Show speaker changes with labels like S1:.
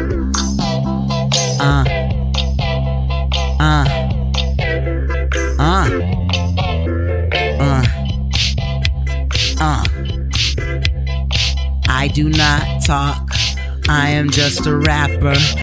S1: I do not talk, I am just a rapper.